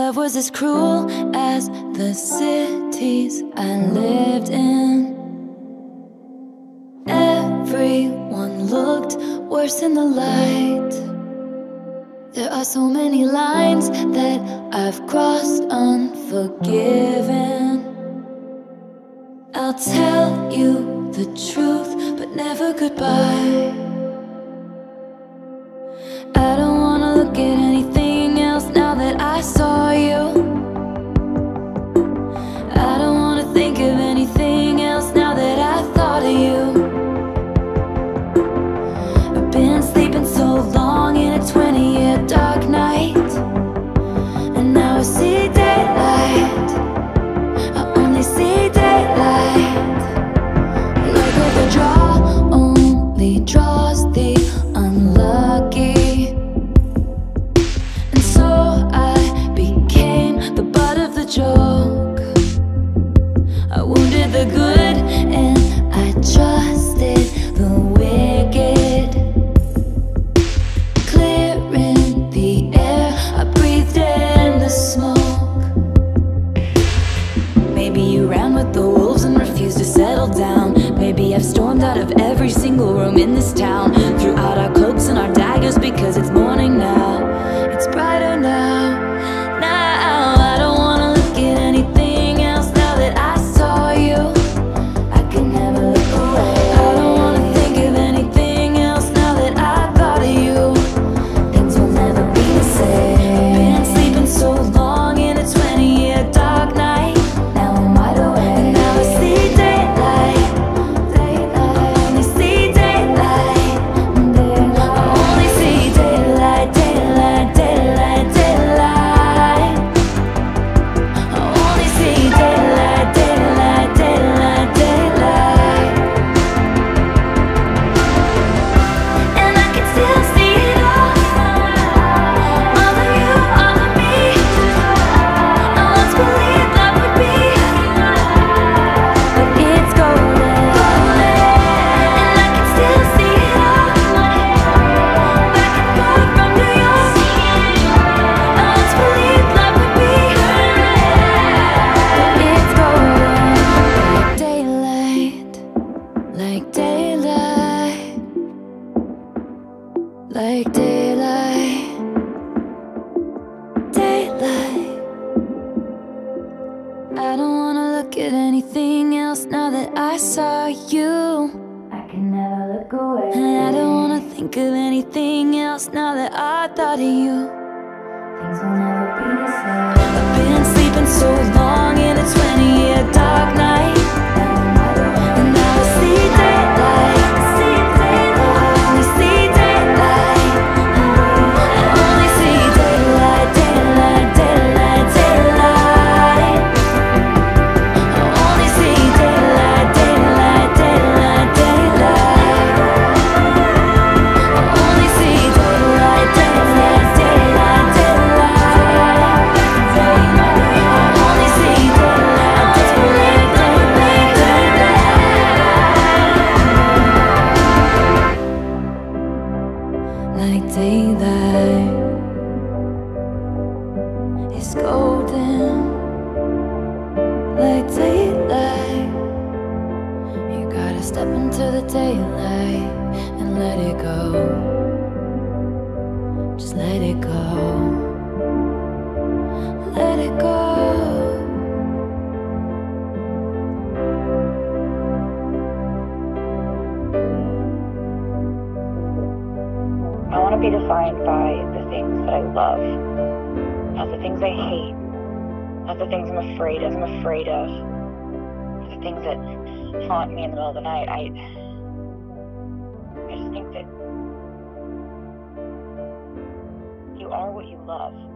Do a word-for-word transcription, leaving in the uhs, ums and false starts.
love was as cruel as the cities I lived in. Everyone looked worse in the light. There are so many lines that I've crossed unforgiven. I'll tell you the truth, but never goodbye. I don't wanna look at anything else now that I saw you. I don't wanna think of anything else now that I thought of you. I've been sleeping so long in a twenty-year dark night, and now I see daylight. I only see daylight. Luck of the draw only draws the unlucky, and so I became the butt of the joke. I wounded the good and I trusted the wicked. Clearing the air, I breathed in the smoke. Maybe you ran with the wolves and refused to settle down. Maybe I've stormed out of every single room in this town, threw out our cloaks and our daggers because it's morning now. It's brighter now. Now I don't wanna look at anything else now that I saw you. I can never look away. I don't wanna think of anything else now that I thought of you. Things will never be the same. I've been sleeping so long in a twenty-year dark night. Now I'm wide awake, and now I see daylight. Daylight. I only see daylight. Daylight. I only see daylight, daylight, daylight, daylight. I only see daylight, daylight, daylight, daylight. And I can still see it all. All of you, all of me. I once believed love would be, but it's golden. And I can still see it all. Back and forth from New York. I once believed love would be, but it's golden. Like daylight, like daylight, like daylight, daylight. I don't wanna look at anything else now that I saw you. I can never look away. And I don't wanna think of anything else now that I thought of you. Things will never be the same. I've been sleeping so long in a twenty-year dark night, and now I see daylight. I see daylight. I only see daylight. I only see daylight, daylight, daylight, daylight. I only see daylight, daylight, daylight, daylight. I only see daylight, daylight, daylight, daylight. I only see daylight, daylight, daylight, daylight. Like daylight is golden. Like daylight, you gotta step into the daylight and let it go. Just let it go. Let it go. I want to be defined by the things that I love, not the things I hate, not the things I'm afraid of. I'm afraid of the things that haunt me in the middle of the night. I, I just think that you are what you love.